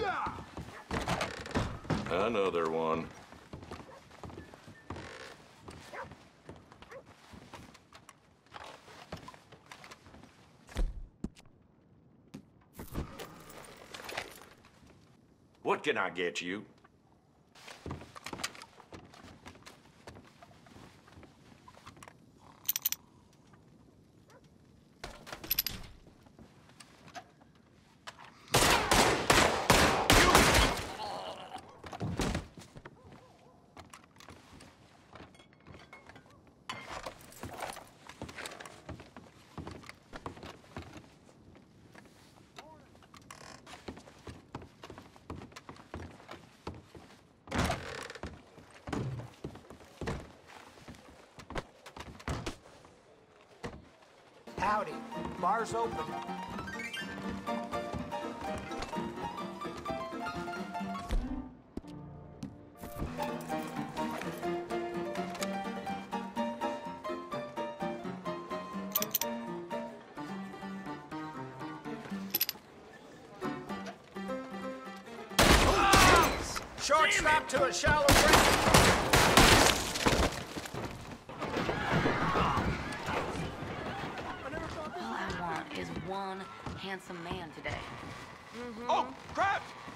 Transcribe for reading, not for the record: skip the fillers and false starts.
Another one. What can I get you? Howdy. Bar's open. Short stop to a shallow break. All I want is one handsome man today. Oh, crap!